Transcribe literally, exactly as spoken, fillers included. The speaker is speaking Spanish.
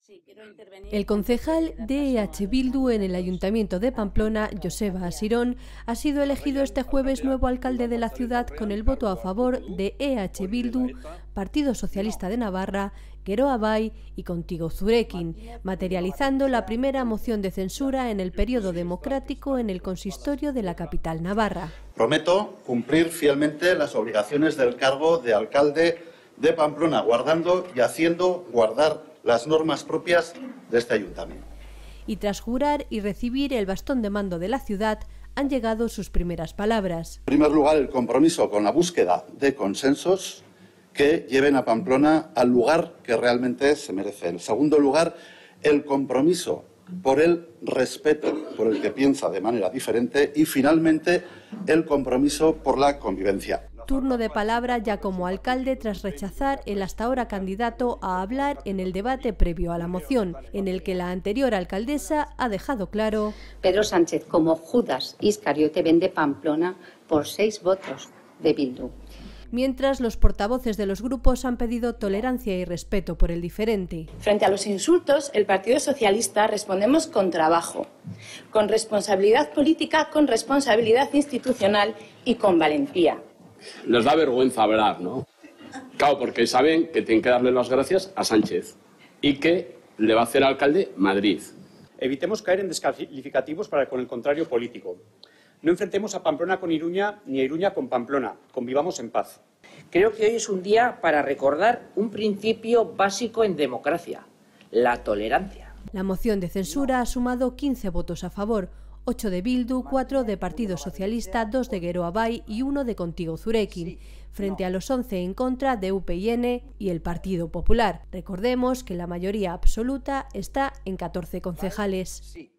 El concejal de E H Bildu en el Ayuntamiento de Pamplona, Joseba Asirón, ha sido elegido este jueves nuevo alcalde de la ciudad con el voto a favor de E H Bildu, Partido Socialista de Navarra, Geroa Bai y Contigo Zurekin, materializando la primera moción de censura en el periodo democrático en el consistorio de la capital navarra. Prometo cumplir fielmente las obligaciones del cargo de alcalde de Pamplona, guardando y haciendo guardar las normas propias de este ayuntamiento. Y tras jurar y recibir el bastón de mando de la ciudad, han llegado sus primeras palabras. En primer lugar, el compromiso con la búsqueda de consensos que lleven a Pamplona al lugar que realmente se merece. En segundo lugar, el compromiso por el respeto por el que piensa de manera diferente y, finalmente, el compromiso por la convivencia. Turno de palabra ya como alcalde tras rechazar el hasta ahora candidato a hablar en el debate previo a la moción, en el que la anterior alcaldesa ha dejado claro: Pedro Sánchez, como Judas Iscariote, vende Pamplona por seis votos de Bildu. Mientras, los portavoces de los grupos han pedido tolerancia y respeto por el diferente. Frente a los insultos, el Partido Socialista respondemos con trabajo, con responsabilidad política, con responsabilidad institucional y con valentía. Les da vergüenza hablar, ¿no? Claro, porque saben que tienen que darle las gracias a Sánchez y que le va a hacer alcalde Madrid. Evitemos caer en descalificativos para con el contrario político. No enfrentemos a Pamplona con Iruña ni a Iruña con Pamplona. Convivamos en paz. Creo que hoy es un día para recordar un principio básico en democracia: la tolerancia. La moción de censura ha sumado quince votos a favor, ocho de Bildu, cuatro de Partido Socialista, dos de Geroa Bai y uno de Contigo Zurekin, frente a los once en contra de U P N y el Partido Popular. Recordemos que la mayoría absoluta está en catorce concejales.